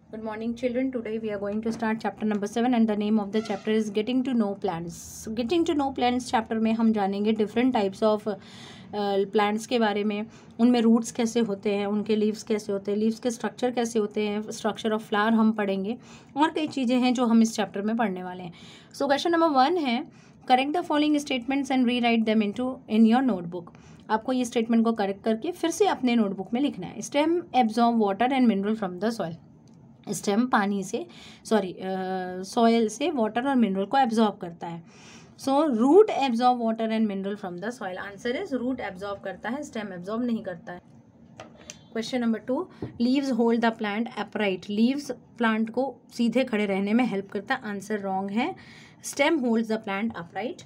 Good morning, children. Today we are going to start chapter number 7 and the name of the chapter is Getting to Know Plants. Getting to Know Plants chapter में हम जानेंगे different types of plants के बारे में, उनमें roots कैसे होते हैं, उनके leaves कैसे होते हैं, leaves के structure कैसे होते हैं, structure of flower हम पढ़ेंगे और कई चीज़ें हैं जो हम इस chapter में पढ़ने वाले हैं. So question number 1 है correct the following statements and rewrite them in your notebook. आपको ये स्टेटमेंट को करेक्ट करके फिर से अपने नोटबुक में लिखना है. Stem absorb water and mineral from the soil. Stem पानी से सॉइल से वाटर और मिनरल को एब्जॉर्ब करता है. So root absorb water and mineral from the soil. Answer is root absorb करता है, स्टेम एब्जॉर्ब नहीं करता है. Question number 2, leaves hold the plant upright. Leaves plant को सीधे खड़े रहने में हेल्प करता है. आंसर रॉन्ग है. Stem holds the plant upright.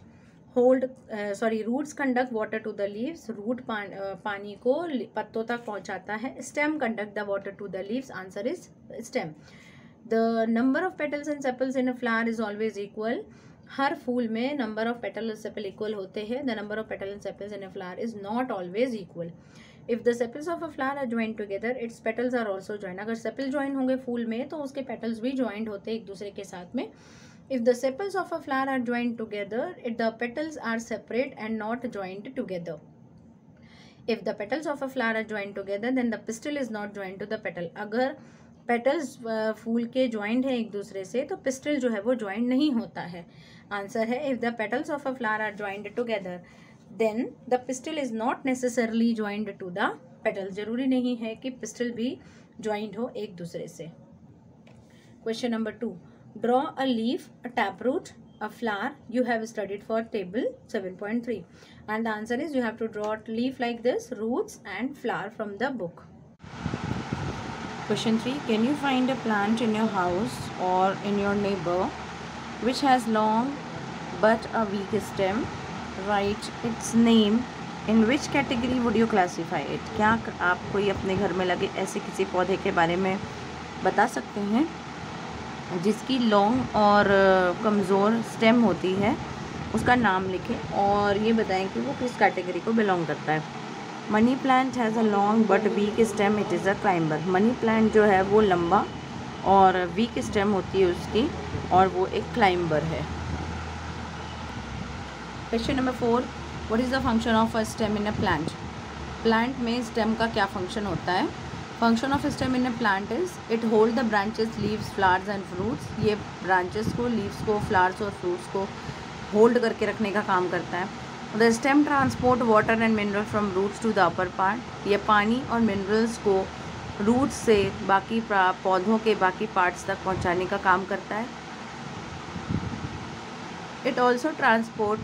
Roots conduct water to the leaves. Root पानी को पत्तों तक पहुंचाता है. Stem conduct the water to the leaves. Answer is stem. The number of petals and sepals in a flower is always equal. हर फूल में number of petal और सेपल इक्वल होते हैं. The number of petal and sepals in a flower is not always equal. If the sepals of a flower are joint together its petals are also joint. अगर sepal join होंगे फूल में तो उसके petals भी joint होते हैं एक दूसरे के साथ में. If the sepals of a flower are joined together, the petals are separate and not joined together. If the petals of a flower are joined together, then the pistil is not joined to the petal. अगर petals फूल के joined है एक दूसरे से तो pistil जो है वो joined नहीं होता है. आंसर है if the petals of a flower are joined together, then the pistil is not necessarily joined to the petal. जरूरी नहीं है कि pistil भी joined हो एक दूसरे से. Question number 2. Draw a leaf, a taproot, a flower. You have studied for table 7.3 and the answer is you have to draw a leaf like this, roots and flower from the book. Question 3. Can you find a plant in your house or in your neighbor which has long but a weak stem? Write its name. In which category would you classify it? क्या आप कोई अपने घर में लगे ऐसे किसी पौधे के बारे में बता सकते हैं जिसकी लॉन्ग और कमज़ोर स्टेम होती है? उसका नाम लिखें और ये बताएं कि वो किस कैटेगरी को बिलोंग करता है. Money plant has a long but weak stem. It is a climber. Money plant जो है वो लंबा और वीक स्टेम होती है उसकी और वो एक क्लाइंबर है. Question number 4. What is the function of a stem in a plant. Plant में स्टेम का क्या फंक्शन होता है? Function of stem in a plant is it hold the branches, leaves, flowers and fruits. ये branches को, leaves को, flowers और fruits को होल्ड करके रखने का काम करता है. The stem transport water and mineral from roots to the upper part. ये पानी और मिनरल्स को रूट्स से बाकी पौधों के बाकी पार्ट्स तक पहुंचाने का काम करता है. It also transport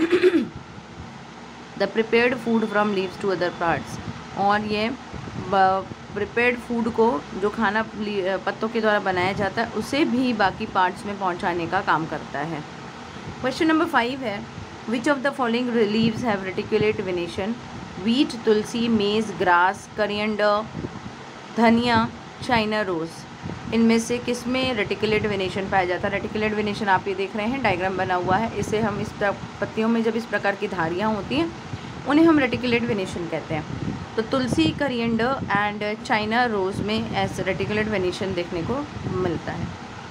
the prepared food from leaves to other parts. और ये प्रिपेयर्ड फूड को, जो खाना पत्तों के द्वारा बनाया जाता है, उसे भी बाकी पार्ट्स में पहुंचाने का काम करता है. क्वेश्चन नंबर 5 है which of the following leaves have reticulate venation. Wheat, tulsi, maize, grass, coriander, dhania, China rose. इनमें से किस में रेटिकुलेट वेनेशन पाया जाता है? रेटिकुलेट वेनेशन आप ये देख रहे हैं, डायग्राम बना हुआ है. इसे हम इस पत्तियों में जब इस प्रकार की धारियाँ होती हैं उन्हें हम रेटिकुलेट वेनेशन कहते हैं. तो तुलसी, करिएंडर एंड चाइना रोज में ऐसे रेटिकुलेट वेनेशन देखने को मिलता है.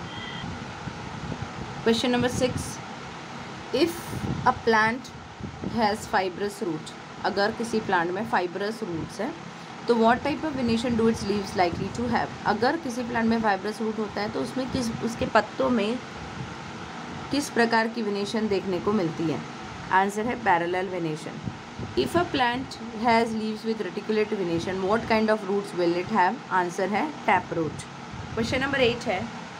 Question number 6. If a plant has fibrous root. अगर किसी प्लांट में फाइब्रस रूट्स है तो what type of venation do its leaves likely to have. अगर किसी प्लांट में फाइब्रस रूट होता है तो उसमें उसके पत्तों में किस प्रकार की वेनेशन देखने को मिलती है? आंसर है parallel venation. If a plant has leaves with reticulate venation, what kind of roots will it have? Answer है taproot. Question number 8 है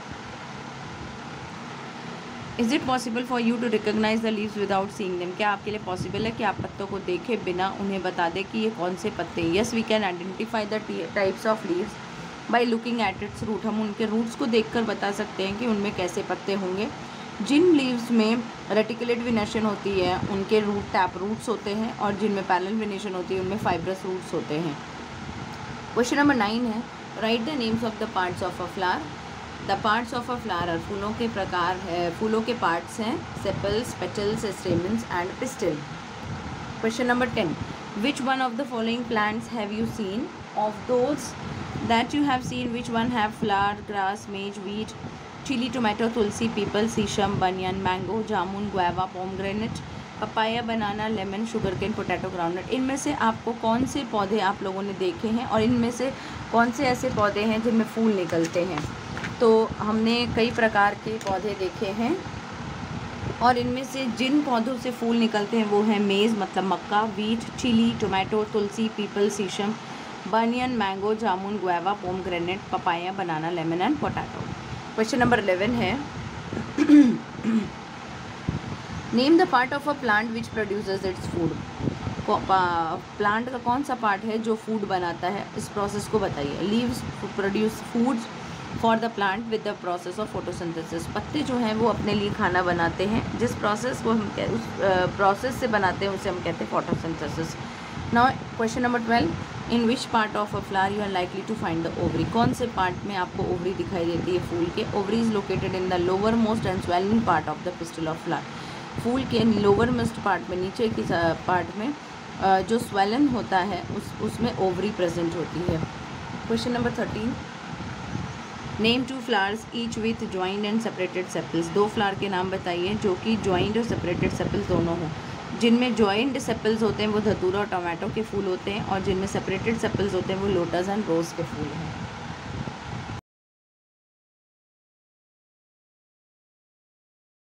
Is it possible for you to recognize the leaves without seeing them? क्या आपके लिए possible है कि आप पत्तों को देखें बिना उन्हें बता दें कि ये कौन से पत्ते हैं? Yes, we can identify the types of leaves by looking at its root. हम उनके रूट्स को देखकर बता सकते हैं कि उनमें कैसे पत्ते होंगे. जिन लीव्स में रेटिकुलेट वेनेशन होती है उनके रूट टैप रूट्स होते हैं और जिनमें पैरेलल वेनेशन होती है उनमें फाइब्रस रूट्स होते हैं. क्वेश्चन नंबर 9 है write the names of the parts of a flower. The parts of a flower फूलों के प्रकार है, फूलों के पार्ट्स हैं sepals, petals, stamens and pistil. Question number 10 which one of the following plants have you seen. Of those that you have seen which one have flower, grass, maize, wheat, chilli, tomato, tulsi, peepal, sheesham, banyan, mango, jamun, guava, pomegranate, papaya, banana, lemon, sugar cane, potato, groundnut. इनमें से आपको कौन से पौधे आप लोगों ने देखे हैं और इनमें से कौन से ऐसे पौधे हैं जिनमें फूल निकलते हैं? तो हमने कई प्रकार के पौधे देखे हैं और इनमें से जिन पौधों से फूल निकलते हैं वो है मेज़ मतलब मक्का, wheat, chilli, tomato, tulsi, peepal, sheesham, banyan, mango, jamun, guava, pomegranate, papaya, banana, lemon and potato. Question number 11 है name the part of a plant which produces its food. Plant का कौन सा पार्ट है जो फूड बनाता है, इस प्रोसेस को बताइए। Leaves produce foods for the plant with the process of photosynthesis. पत्ते जो हैं वो अपने लिए खाना बनाते हैं, जिस प्रोसेस को हम उस प्रोसेस से बनाते हैं उसे हम कहते हैं photosynthesis. Now question number 12, in which part of a flower you are likely to find the ovary. कौन से पार्ट में आपको ओवरी दिखाई देती है फूल के? Ovary is located in the lower most end swelling part of the pistil of flower. फूल के लोअर मोस्ट पार्ट में, नीचे की पार्ट में जो स्वेलन होता है उसमें ओवरी प्रेजेंट होती है। Question number 13, name 2 flowers each with joint and separated sepals. 2 flower के नाम बताइए जो कि ज्वाइंट और सेपरेटेड सेपल्स दोनों हों। जिनमें ज्वाइंट सेपल्स होते हैं वो धतूरा और टोमेटो के फूल होते हैं और जिनमें सेपरेटेड सेपल्स होते हैं वो लोटस एंड रोज़ के फूल हैं।